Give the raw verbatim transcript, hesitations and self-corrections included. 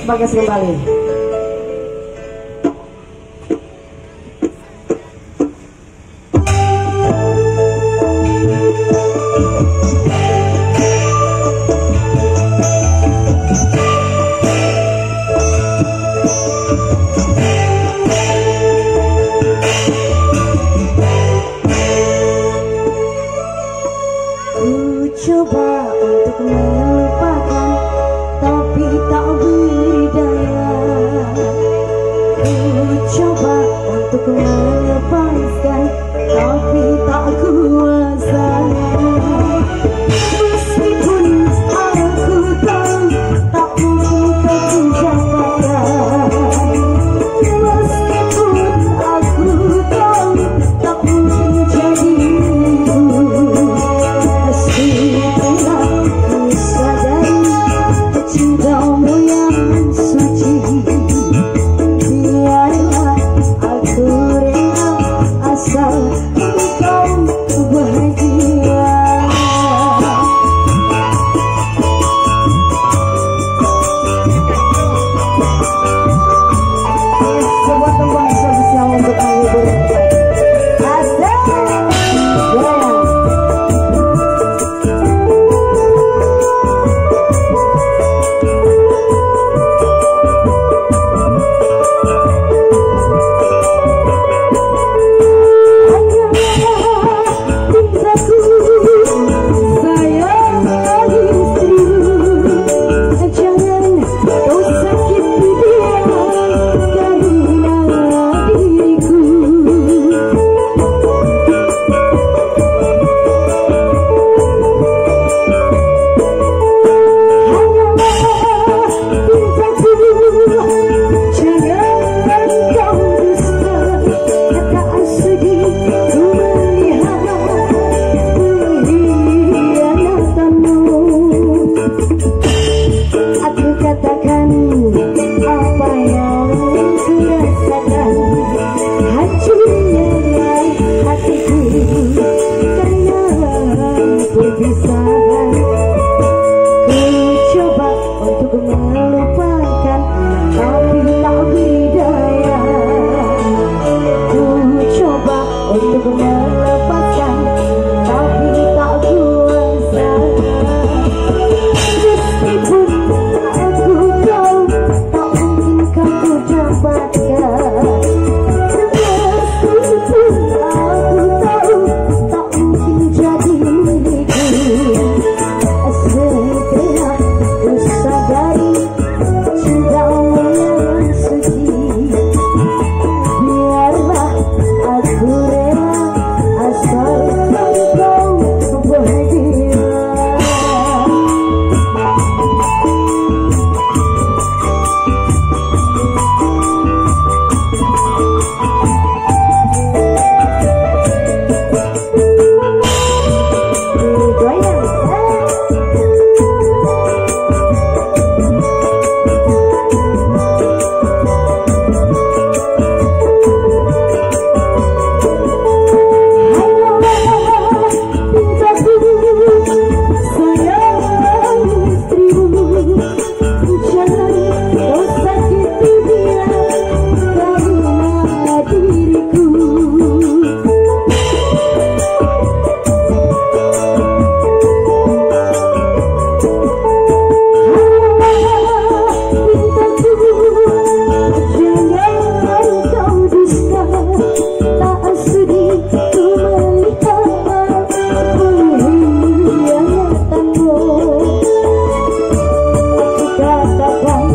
Bagas kembali. Coba untuk melupakan, tapi tak berdaya. Ku coba untuk melepaskan, tapi tak kuasa. Meskipun aku tahu tak mungkin kau dapatkan. Meskipun aku tahu tak mungkin jadi cintamu yang suci, biarlah aku rela asal engkau bahagia. Sebuah tembang spesial untuk Ayu. Asal melupakan, tapi tak berdaya. Ku coba untuk melepaskan, tapi tak kuasa. Meskipun aku tahu tak mungkin kau dapatkan. Meskipun aku tahu tak mungkin jadi milikku. Setelah ku sadari cintamu yang suci, biarlah aku rela asal engkau bahagia. Katakan